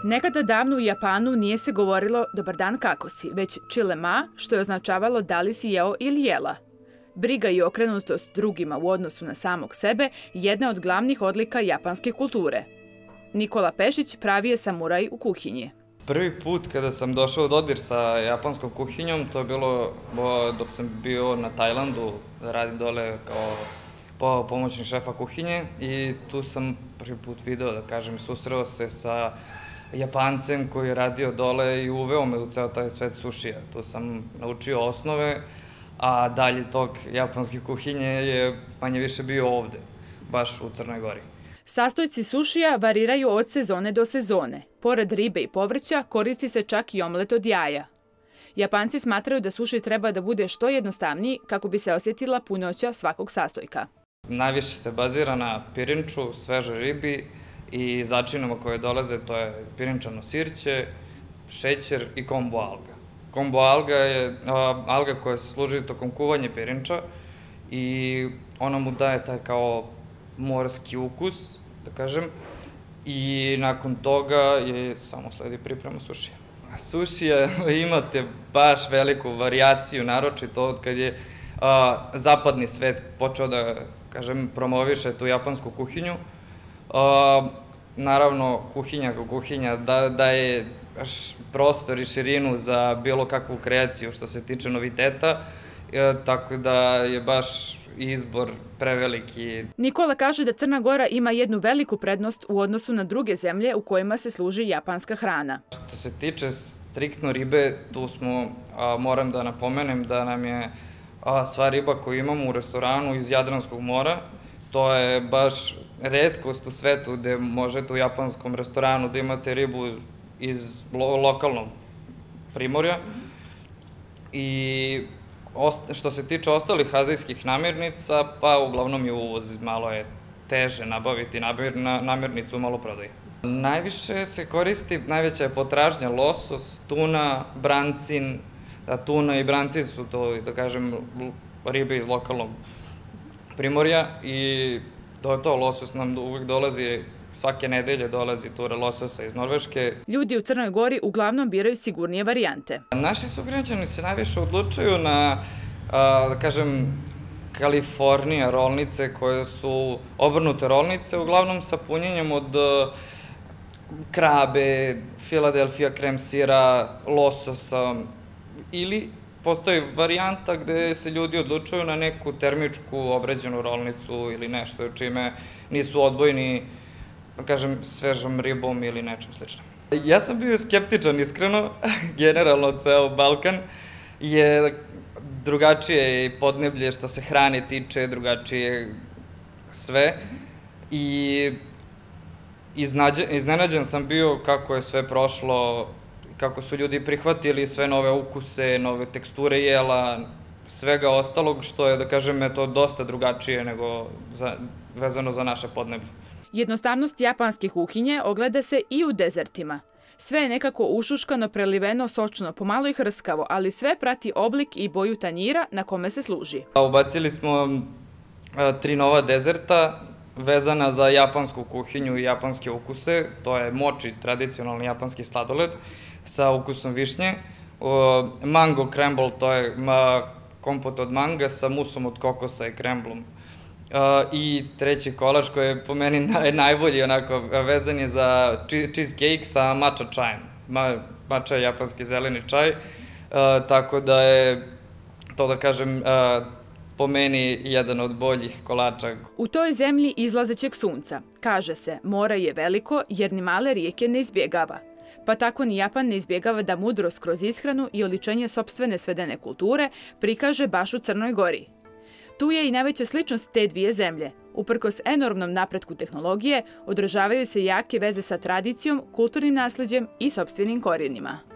Nekada davno u Japanu nije se govorilo dobar dan kako si, već čile ma, što je označavalo da li si jeo ili jela. Briga i okrenutost drugima u odnosu na samog sebe jedna od glavnih odlika japanske kulture. Nikola Pešić pravi je samuraj u kuhinji. Prvi put kada sam došao u dodir sa japanskom kuhinjom, to je bilo dok sam bio na Tajlandu, da radim dole kao pomoćnik šefa kuhinje i tu sam prvi put video, da kažem, susreo se sa Japancem koji je radio dole i uveo me u ceo taj svet sušija. Tu sam naučio osnove, a dalje tog japanske kuhinje je manje više bio ovde, baš u Crnoj Gori. Sastojci sušija variraju od sezone do sezone. Pored ribe i povrća koristi se čak i omlet od jaja. Japanci smatraju da suši treba da bude što jednostavniji kako bi se osjetila punoća svakog sastojka. Najviše se bazira na pirinču, svežoj ribi i začinama koje dolaze, to je pirinčano sirće, šećer i kombo alga. Kombo alga je alga koja se služi tokom kuvanja pirinča i ona mu daje taj kao morski ukus, da kažem, i nakon toga samo sledi priprema sušija. Sušija imate baš veliku varijaciju, naročito od kad je zapadni svet počeo da, kažem, promoviše tu japansku kuhinju. Naravno, kuhinja kao kuhinja daje prostor i širinu za bilo kakvu kreaciju što se tiče noviteta, tako da je baš izbor preveliki. Nikola kaže da Crna Gora ima jednu veliku prednost u odnosu na druge zemlje u kojima se služi japanska hrana. Što se tiče striktno ribe, tu smo, moram da napomenem da nam je sva riba koju imamo u restoranu iz Jadranskog mora. To je baš retkost u svetu gde možete u japanskom restoranu da imate ribu iz lokalnog primorja. I što se tiče ostalih azijskih namirnica, pa uglavnom je uvoz, malo je teže nabaviti namirnicu u maloprodaji. Najviše se koristi, najveća je potražnja losos, tuna, brancin. Tuna i brancin su to, da kažem, ribe iz lokalnog primorja i to losos nam uvijek dolazi, svake nedelje dolazi tura lososa iz Norveške. Ljudi u Crnoj Gori uglavnom biraju sigurnije varijante. Naši sugrađani se najviše odlučuju na, da kažem, Kalifornija rolnice koje su obrnute rolnice, uglavnom sa punjenjem od krabe, Philadelphia krem sira, lososa, ili postoji varijanta gde se ljudi odlučuju na neku termičku obrađenu rolnicu ili nešto čime nisu odbojni, da kažem, svežom ribom ili nečem sličnom. Ja sam bio skeptičan, iskreno, generalno ceo Balkan je drugačije i podneblje što se hrane tiče, drugačije sve i iznenađen sam bio kako je sve prošlo, kako su ljudi prihvatili sve nove ukuse, nove teksture jela, svega ostalog što je, da kažem, to dosta drugačije nego vezano za naše podneblje. Jednostavnost japanske kuhinje ogleda se i u dezertima. Sve je nekako ušuškano, preliveno, sočno, pomalo i hrskavo, ali sve prati oblik i boju tanjira na kome se služi. Ubacili smo 3 nova dezerta vezana za japansku kuhinju i japanske ukuse. To je mochi, tradicionalni japanski sladoled sa ukusom višnje. Mango crumble, to je kompot od manga sa musom od kokosa i kremblom. I treći kolač koji je po meni najbolji, onako, vezan je za cheesecake sa matcha čajem. Matcha je japanski zeleni čaj, tako da je, to da kažem, po meni jedan od boljih kolača. U toj zemlji izlazećeg sunca, kaže se, more je veliko jer ni male rijeke ne izbjegava. Pa tako ni Japan ne izbjegava da mudrost kroz ishranu i oličenje sopstvene svedene kulture prikaže baš u Crnoj Gori. Tu je i najveća sličnost te dvije zemlje. Uprkos enormnom napretku tehnologije, održavaju se jake veze sa tradicijom, kulturnim nasleđem i sopstvenim korijenima.